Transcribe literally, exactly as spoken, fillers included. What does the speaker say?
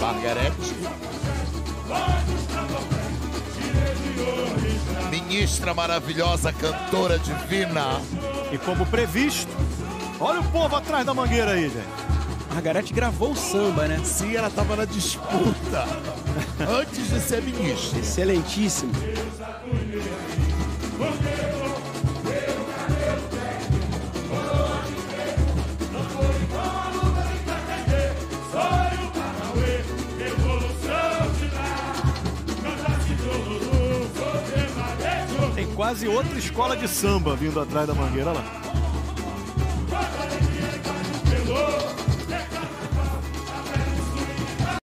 Margarete. Ministra maravilhosa, cantora divina. E como previsto, olha o povo atrás da mangueira aí, gente. Margarete gravou o samba, né? Sim, ela estava na disputa antes de ser ministra. Excelentíssimo. Tem quase outra escola de samba vindo atrás da mangueira lá.